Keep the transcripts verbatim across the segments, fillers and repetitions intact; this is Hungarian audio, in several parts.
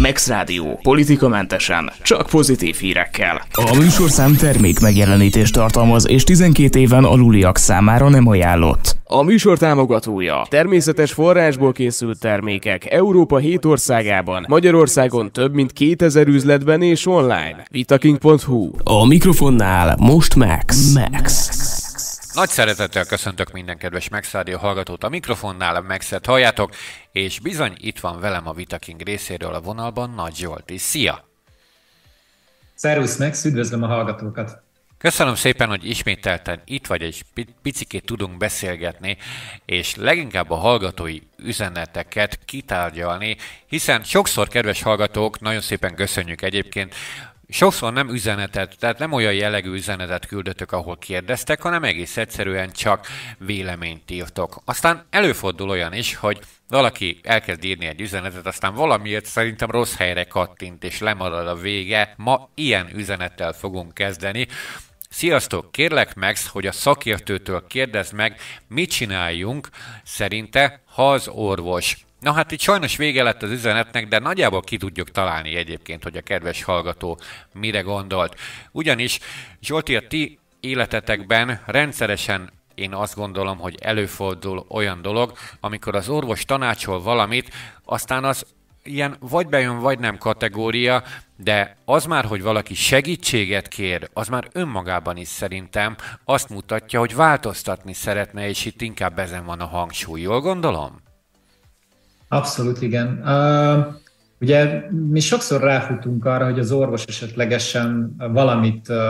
Max Rádió. Politikamentesen. Csak pozitív hírekkel. A műsorszám termék megjelenítést tartalmaz, és tizenkét éven aluliak számára nem ajánlott. A műsor támogatója. Természetes forrásból készült termékek Európa hét országában, Magyarországon több mint kétezer üzletben és online. vitaking pont hu. A mikrofonnál most Max. Max. Nagy szeretettel köszöntök minden kedves Max Rádió hallgatót, a mikrofonnál a Maxet halljátok, és bizony itt van velem a Vitaking részéről a vonalban Nagy Zsolti. Szia! Szervusz Max, üdvözlöm a hallgatókat! Köszönöm szépen, hogy ismételten itt vagy, egy picikét tudunk beszélgetni, és leginkább a hallgatói üzeneteket kitárgyalni, hiszen sokszor, kedves hallgatók, nagyon szépen köszönjük egyébként, sokszor nem üzenetet, tehát nem olyan jellegű üzenetet küldötök, ahol kérdeztek, hanem egész egyszerűen csak véleményt írtok. Aztán előfordul olyan is, hogy valaki elkezd írni egy üzenetet, aztán valamiért szerintem rossz helyre kattint, és lemarad a vége. Ma ilyen üzenettel fogunk kezdeni. Sziasztok! Kérlek Max, hogy a szakértőtől kérdezd meg, mit csináljunk szerinte, ha az orvos. Na hát itt sajnos vége lett az üzenetnek, de nagyjából ki tudjuk találni egyébként, hogy a kedves hallgató mire gondolt. Ugyanis, Zsolti, a ti életetekben rendszeresen én azt gondolom, hogy előfordul olyan dolog, amikor az orvos tanácsol valamit, aztán az ilyen vagy bejön, vagy nem kategória, de az már, hogy valaki segítséget kér, az már önmagában is szerintem azt mutatja, hogy változtatni szeretne, és itt inkább ezen van a hangsúly. Jól gondolom? Abszolút igen. Uh, ugye mi sokszor ráfutunk arra, hogy az orvos esetlegesen valamit uh,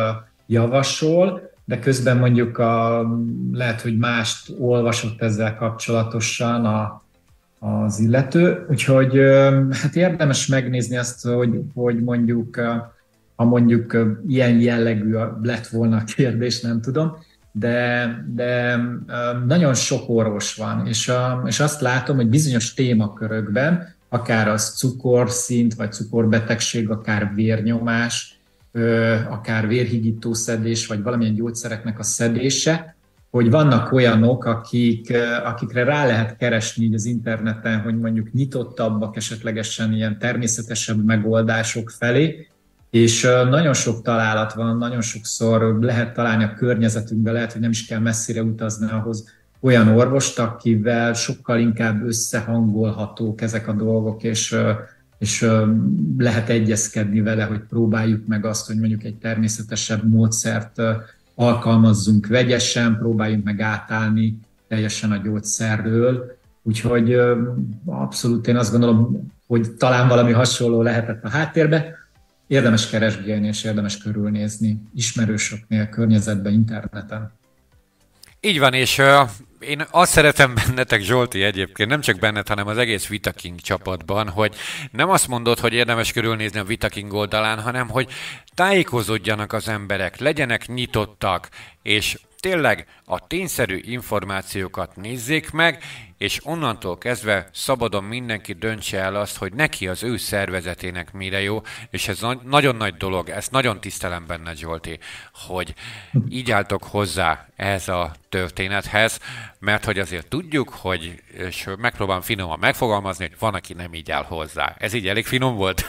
javasol, de közben mondjuk a, lehet, hogy mást olvasott ezzel kapcsolatosan a, az illető. Úgyhogy uh, hát érdemes megnézni azt, hogy, hogy mondjuk, uh, ha mondjuk uh, ilyen jellegű lett volna a kérdés, nem tudom, de, de nagyon sok orvos van, és, és azt látom, hogy bizonyos témakörökben, akár az cukorszint, vagy cukorbetegség, akár vérnyomás, akár vérhigítószedés, vagy valamilyen gyógyszereknek a szedése, hogy vannak olyanok, akik, akikre rá lehet keresni így az interneten, hogy mondjuk nyitottabbak, esetlegesen ilyen természetesebb megoldások felé, és nagyon sok találat van, nagyon sokszor lehet találni a környezetünkben, lehet, hogy nem is kell messzire utazni ahhoz olyan orvost, akivel sokkal inkább összehangolhatók ezek a dolgok, és, és lehet egyezkedni vele, hogy próbáljuk meg azt, hogy mondjuk egy természetesebb módszert alkalmazzunk vegyesen, próbáljunk meg átállni teljesen a gyógyszerről. Úgyhogy abszolút én azt gondolom, hogy talán valami hasonló lehetett a háttérbe. Érdemes keresgélni és érdemes körülnézni ismerősöknél, környezetben, interneten. Így van, és uh, én azt szeretem bennetek, Zsolti, egyébként, nem csak benned, hanem az egész Vitaking csapatban, hogy nem azt mondod, hogy érdemes körülnézni a Vitaking oldalán, hanem hogy tájékozódjanak az emberek, legyenek nyitottak, és tényleg a tényszerű információkat nézzék meg, és onnantól kezdve szabadon mindenki döntse el azt, hogy neki az ő szervezetének mire jó, és ez nagyon nagy dolog, ezt nagyon tisztelem benne, Zsolti, hogy így álltok hozzá ehhez a történethez, mert hogy azért tudjuk, hogy, és megpróbálom finoman megfogalmazni, hogy van, aki nem így áll hozzá. Ez így elég finom volt?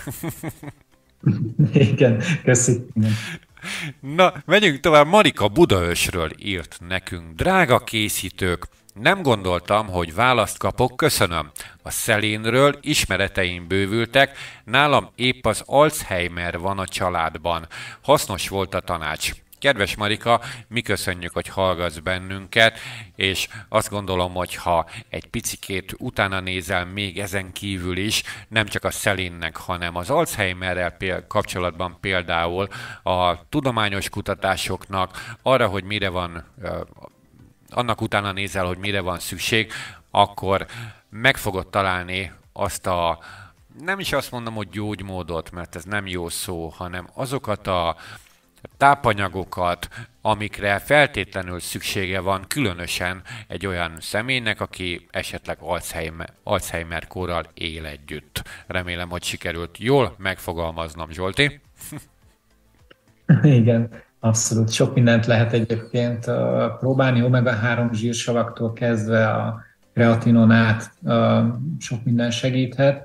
Igen, köszönöm. Na, menjünk tovább. Marika Budaörsről írt nekünk. Drága készítők, nem gondoltam, hogy választ kapok, köszönöm. A szelénről ismereteim bővültek, nálam épp az Alzheimer van a családban. Hasznos volt a tanács. Kedves Marika, mi köszönjük, hogy hallgatsz bennünket, és azt gondolom, hogy ha egy picikét utána nézel még ezen kívül is, nem csak a szelénnek, hanem az Alzheimerrel kapcsolatban például a tudományos kutatásoknak arra, hogy mire van, annak utána nézel, hogy mire van szükség, akkor meg fogod találni azt a, nem is azt mondom, hogy gyógymódot, mert ez nem jó szó, hanem azokat a tápanyagokat, amikre feltétlenül szüksége van, különösen egy olyan személynek, aki esetleg Alzheimer, Alzheimer kórral él együtt. Remélem, hogy sikerült jól megfogalmaznom, Zsolti. Igen, abszolút. Sok mindent lehet egyébként próbálni, omega három zsírsavaktól kezdve a kreatinon át sok minden segíthet.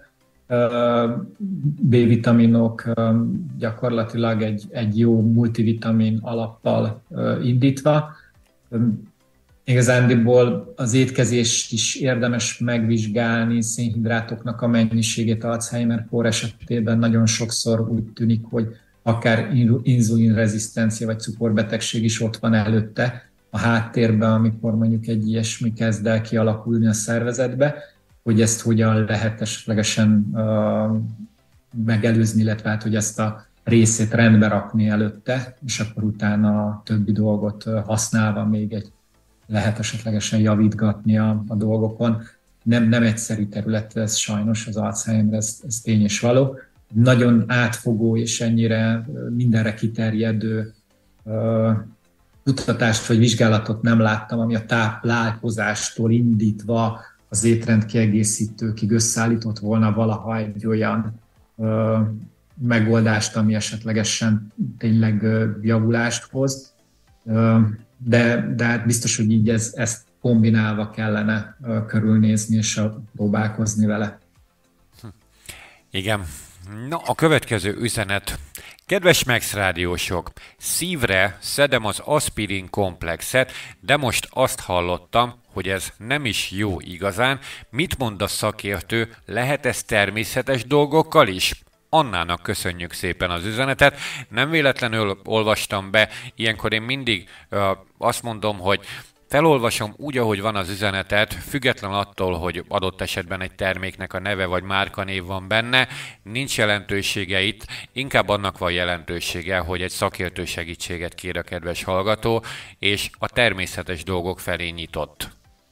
B-vitaminok gyakorlatilag egy, egy jó multivitamin alappal indítva. Igazándiból az étkezést is érdemes megvizsgálni, szénhidrátoknak a mennyiségét Alzheimer-kór esetében nagyon sokszor úgy tűnik, hogy akár inzulinrezisztencia vagy cukorbetegség is ott van előtte a háttérben, amikor mondjuk egy ilyesmi kezd el kialakulni a szervezetbe, hogy ezt hogyan lehet esetlegesen uh, megelőzni, illetve hát, hogy ezt a részét rendbe rakni előtte, és akkor utána a többi dolgot használva még egy lehet esetlegesen javítgatni a, a dolgokon. Nem, nem egyszerű terület ez sajnos, az Alzheimer, ez, ez tény és való. Nagyon átfogó és ennyire mindenre kiterjedő uh, kutatást vagy vizsgálatot nem láttam, ami a táplálkozástól indítva az étrend kiegészítőkig összeállított volna valaha egy olyan uh, megoldást, ami esetlegesen tényleg uh, javulást hoz. Uh, de, de hát biztos, hogy így ez, ezt kombinálva kellene uh, körülnézni és uh, próbálkozni vele. Igen. Na, a következő üzenet. Kedves Max rádiósok, szívre szedem az aspirin komplexet, de most azt hallottam, hogy ez nem is jó igazán. Mit mond a szakértő, lehet ez természetes dolgokkal is? Annának köszönjük szépen az üzenetet. Nem véletlenül olvastam be, ilyenkor én mindig uh, azt mondom, hogy felolvasom úgy, ahogy van az üzenetet, független attól, hogy adott esetben egy terméknek a neve vagy márkanév van benne, nincs jelentősége itt, inkább annak van jelentősége, hogy egy szakértő segítséget kér a kedves hallgató, és a természetes dolgok felé nyitott.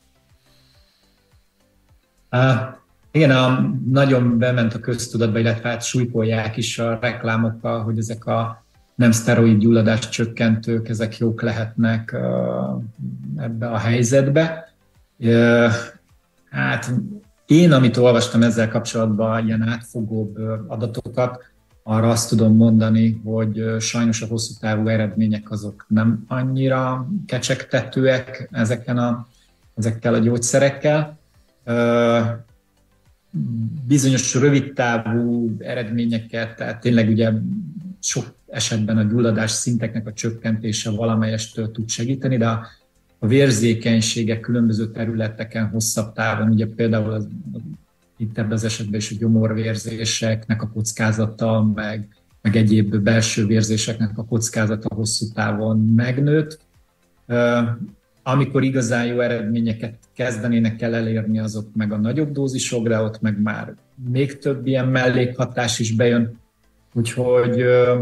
Uh, igen, a, nagyon bement a köztudatba, illetve hát súlykolják is a reklámokkal, hogy ezek a nem szteroid gyulladás csökkentők, ezek jók lehetnek uh, ebbe a helyzetbe. Uh, hát én, amit olvastam ezzel kapcsolatban, ilyen átfogóbb adatokat, arra azt tudom mondani, hogy sajnos a hosszú távú eredmények azok nem annyira kecsegtetőek ezeken a, ezekkel a gyógyszerekkel. Uh, bizonyos rövid távú eredményeket, tehát tényleg ugye sok esetben a gyulladás szinteknek a csökkentése valamelyest tud segíteni, de a, a vérzékenységek különböző területeken hosszabb távon, ugye például az, itt ebben az esetben is a gyomorvérzéseknek a kockázata, meg, meg egyéb belső vérzéseknek a kockázata hosszú távon megnőtt. Amikor igazán jó eredményeket kezdenének el elérni, azok meg a nagyobb dózisok, de ott meg már még több ilyen mellékhatás is bejön, úgyhogy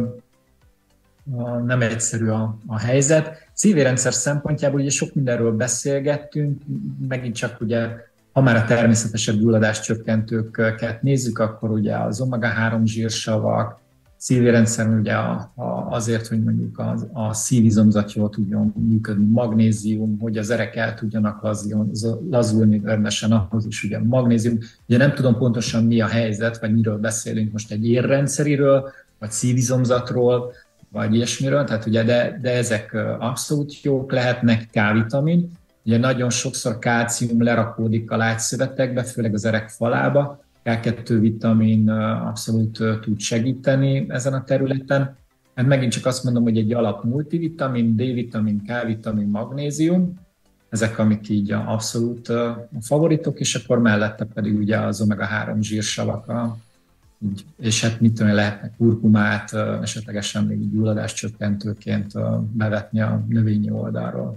nem egyszerű a, a helyzet. Szívérrendszer szempontjából ugye sok mindenről beszélgettünk, megint csak ugye, ha már a természetesebb gyulladás csökkentőket nézzük, akkor ugye az omega három zsírsavak, szívérrendszer ugye a, a, azért, hogy mondjuk a, a szívizomzat jól tudjon működni, magnézium, hogy az erek el tudjanak lazulni, lazulni rendesen, ahhoz is ugye magnézium. Ugye nem tudom pontosan mi a helyzet, vagy miről beszélünk most, egy érrendszeriről, vagy szívizomzatról, vagy ilyesmiről, tehát ugye, de, de ezek abszolút jók lehetnek, K-vitamin. Ugye nagyon sokszor kálcium lerakódik a lágyszövetekbe, főleg az erek falába, ká kettő vitamin abszolút tud segíteni ezen a területen. Hát megint csak azt mondom, hogy egy alap multivitamin, D-vitamin, K-vitamin, magnézium, ezek, amik így abszolút a favoritok, és akkor mellette pedig ugye az omega három zsírsavak, így, és hát mit tudom, lehetne kurkumát, esetlegesen még gyulladás csökkentőként bevetni a növényi oldalról.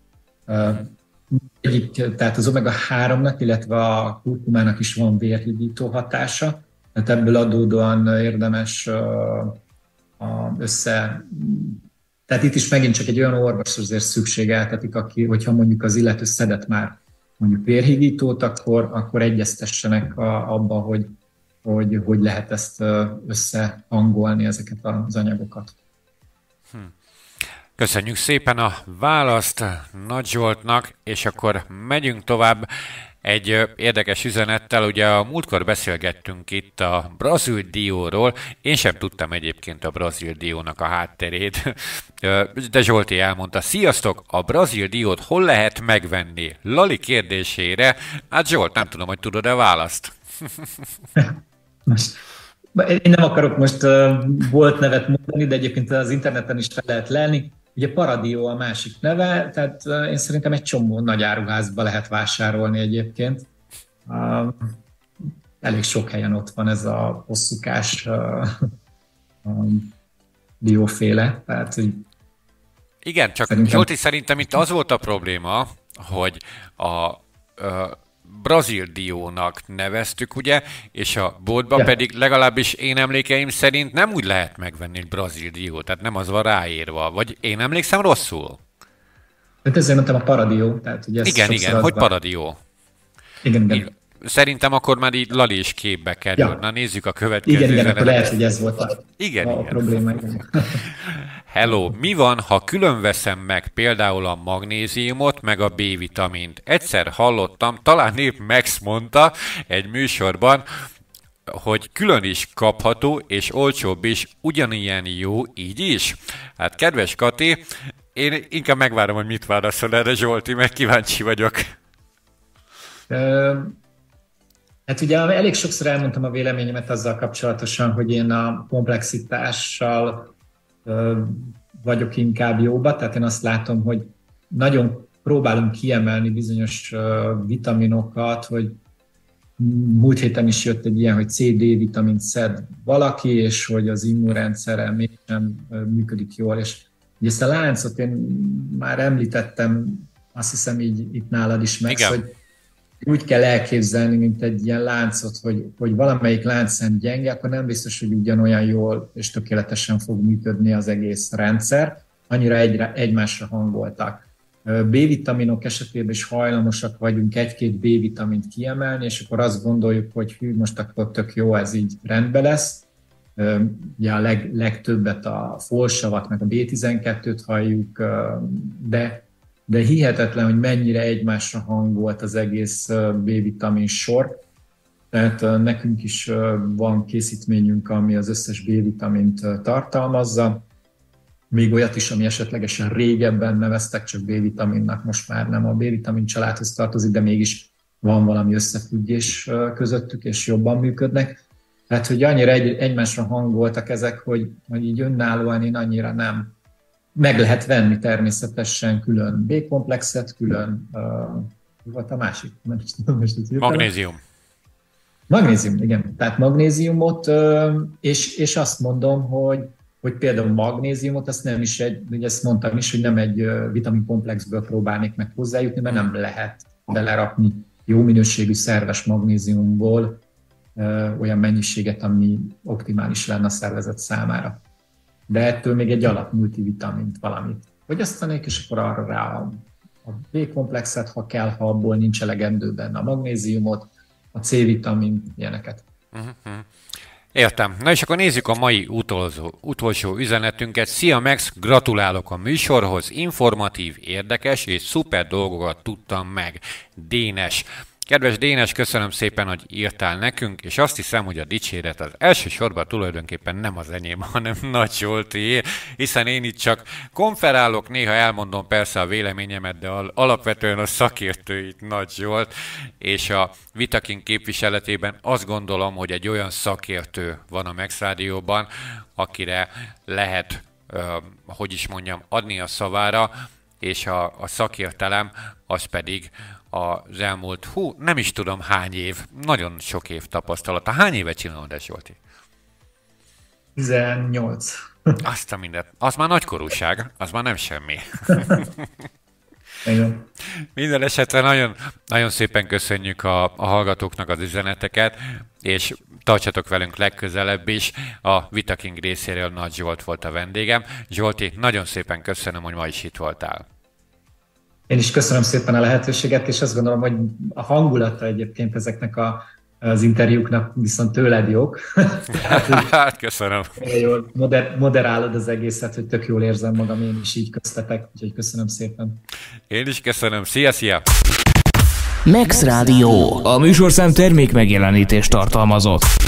Egyik, tehát az omega háromnak, illetve a kurkumának is van vérhídító hatása, tehát ebből adódóan érdemes össze... Tehát itt is megint csak egy olyan orvos azért szükségeltetik, aki, hogyha mondjuk az illető szedett már mondjuk vérhídítót, akkor, akkor egyeztessenek a, abba, hogy, hogy hogy lehet ezt összehangolni, ezeket az anyagokat. Hm. Köszönjük szépen a választ Nagy Zsoltnak, és akkor megyünk tovább egy érdekes üzenettel. Ugye a múltkor beszélgettünk itt a brazil dióról, én sem tudtam egyébként a brazil diónak a hátterét, de Zsolti elmondta. Sziasztok, a brazil diót hol lehet megvenni? Lali kérdésére, hát Zsolt, nem tudom, hogy tudod-e választ? most, én nem akarok most volt nevet mondani, de egyébként az interneten is fel lehet lelni. Ugye Paradio a másik neve, tehát én szerintem egy csomó nagy áruházba lehet vásárolni egyébként. Elég sok helyen ott van ez a hosszúkás dióféle, tehát hogy igen, csak szerintem... Zsolti, szerintem itt az volt a probléma, hogy a, a brazil diónak neveztük, ugye, és a boltban ja. pedig legalábbis én emlékeim szerint nem úgy lehet megvenni egy brazil diót, tehát nem az van ráírva, vagy én emlékszem rosszul? Hát ezért mondtam a Paradio. Tehát, ugye igen, igen, hogy Paradio. Igen, igen. Szerintem akkor már így Lali is képbe kerül. Ja. Na nézzük a következő. Igen, igen, akkor lehet, hogy ez volt a, igen, a igen. probléma. Hello, mi van, ha külön veszem meg például a magnéziumot, meg a B-vitamint? Egyszer hallottam, talán épp Max mondta egy műsorban, hogy külön is kapható, és olcsóbb is, ugyanilyen jó, így is? Hát kedves Kati, én inkább megvárom, hogy mit válaszol erre Zsolti, mert kíváncsi vagyok. Hát ugye elég sokszor elmondtam a véleményemet azzal kapcsolatosan, hogy én a komplexitással vagyok inkább jóba, tehát én azt látom, hogy nagyon próbálunk kiemelni bizonyos vitaminokat, hogy múlt héten is jött egy ilyen, hogy C D vitamint szed valaki, és hogy az immunrendszerrel mégsem működik jól, és ugye ezt a láncot én már említettem, azt hiszem így itt nálad is meg, hogy úgy kell elképzelni, mint egy ilyen láncot, hogy, hogy valamelyik láncszem gyenge, akkor nem biztos, hogy ugyanolyan jól és tökéletesen fog működni az egész rendszer, annyira egyre, egymásra hangoltak. B-vitaminok esetében is hajlamosak vagyunk egy-két B-vitamint kiemelni, és akkor azt gondoljuk, hogy hű, most akkor tök jó, ez így rendben lesz. Ugye a leg, legtöbbet a folsavat, meg a bé tizenkettőt halljuk, de de hihetetlen, hogy mennyire egymásra hangolt az egész B-vitamin sor. Tehát nekünk is van készítményünk, ami az összes B-vitamint tartalmazza. Még olyat is, ami esetlegesen régebben neveztek csak B-vitaminnak, most már nem a B-vitamin családhoz tartozik, de mégis van valami összefüggés közöttük, és jobban működnek. Tehát, hogy annyira egy, egymásra hangoltak ezek, hogy, hogy így önállóan én annyira nem. Meg lehet venni természetesen külön B-komplexet, külön, uh, volt a másik? Magnézium. Magnézium, igen. Tehát magnéziumot, uh, és, és azt mondom, hogy, hogy például magnéziumot, azt nem is egy, ugye ezt mondtam is, hogy nem egy uh, vitaminkomplexből próbálnék meg hozzájutni, mert nem lehet belerakni jó minőségű szerves magnéziumból uh, olyan mennyiséget, ami optimális lenne a szervezet számára. De ettől még egy alap multivitamint valamit. Hogy aztán és akkor arra rá a, a B-komplexet, ha kell, ha abból nincs elegendő benne a magnéziumot, a C-vitamin, ilyeneket. Uh-huh. Értem. Na és akkor nézzük a mai utolsó, utolsó üzenetünket. Szia Max, gratulálok a műsorhoz, informatív, érdekes és szuper dolgokat tudtam meg. Dénes. Kedves Dénes, köszönöm szépen, hogy írtál nekünk, és azt hiszem, hogy a dicséret az elsősorban tulajdonképpen nem az enyém, hanem Nagy Zsoltié, hiszen én itt csak konferálok, néha elmondom persze a véleményemet, de alapvetően a szakértő itt Nagy Zsolt, és a Vitaking képviseletében azt gondolom, hogy egy olyan szakértő van a Max Rádióban, akire lehet, hogy is mondjam, adni a szavára, és a, a szakértelem az pedig az elmúlt, hú, nem is tudom hány év, nagyon sok év tapasztalata. Hány évet csinálod ezt, Zsolti? tizennyolc. Azt a mindent. Az már nagykorúság, az már nem semmi. Igen. Minden esetre nagyon, nagyon szépen köszönjük a, a hallgatóknak az üzeneteket, és tartsatok velünk legközelebb is. A Vitaking részéről Nagy Zsolt volt a vendégem. Zsolti, nagyon szépen köszönöm, hogy ma is itt voltál. Én is köszönöm szépen a lehetőséget, és azt gondolom, hogy a hangulata egyébként ezeknek a, az interjúknak viszont tőled jók. Hát köszönöm. Jól moder, moderálod az egészet, hogy tök jól érzem magam, én is így köztetek, úgyhogy köszönöm szépen. Én is köszönöm. Szia, szia! Max Rádió. A műsorszám termék megjelenítést tartalmazott.